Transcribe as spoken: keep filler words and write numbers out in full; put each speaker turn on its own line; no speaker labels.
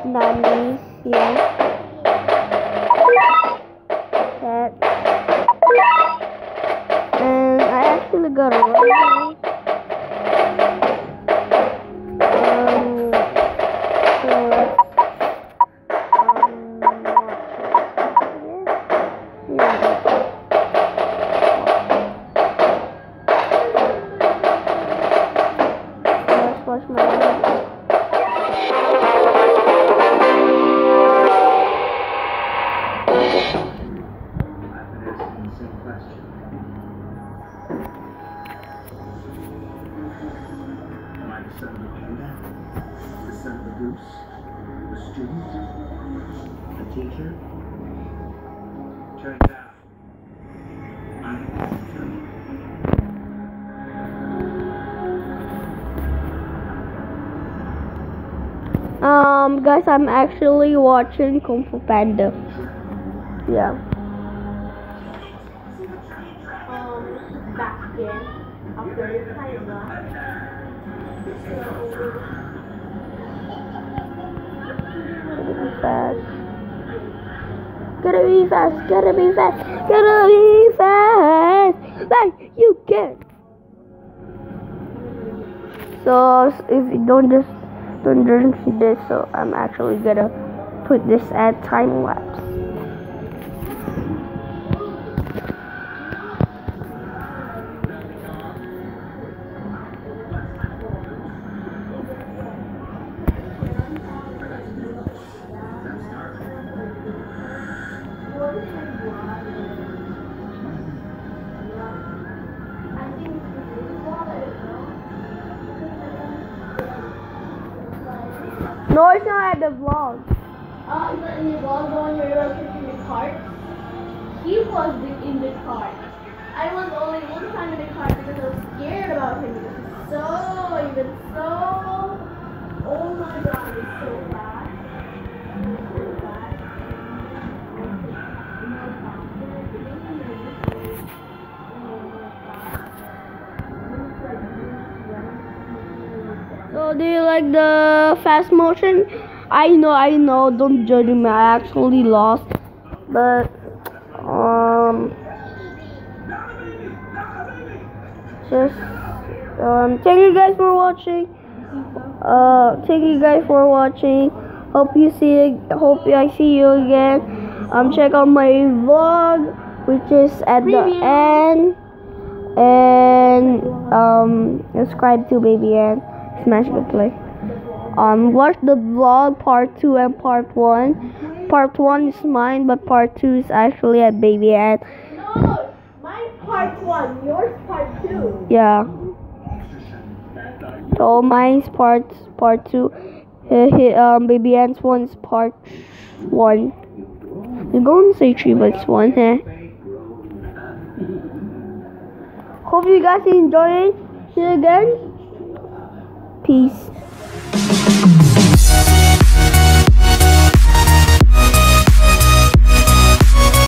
Nanny here. That. And I actually got a run. Um, so let's um, watch it. Yeah. Let's watch my video.
The son of the panda, the son of the goose, the student, the teacher. Turns out, I'm the
Um, guys, I'm actually watching Kung Fu Panda. Yeah.
Um, back again after the time lapse.
Fast. Gotta be fast, gotta be fast, gotta be fast, like you can. So if you don't just don't just see this, so I'm actually gonna put this at time lapse. No, it's not at the vlog.
Uh, is that in the vlog when we were kicking the cart? He was the, in the cart. I was only one time in the cart because I was scared about him because he's so, even so, oh my god, he's so bad. So bad.
So do you like the fast motion? I know, I know. Don't judge me. I actually lost, but um, just um, thank you guys for watching. Uh, thank you guys for watching. Hope you see. Hope I see you again. Um, check out my vlog, which is at the end, and um, subscribe to Baby Ann. Smash the play. Um, watch the vlog part two and part one. Part one is mine, but part two is actually at Baby Ann.
No, mine's part one, yours part two.
Yeah. So mine's part part two. Uh, he, um, Baby Ann's one is part one. You're going to say three, but it's one, eh? Hope you guys enjoy it. See you again. Peace.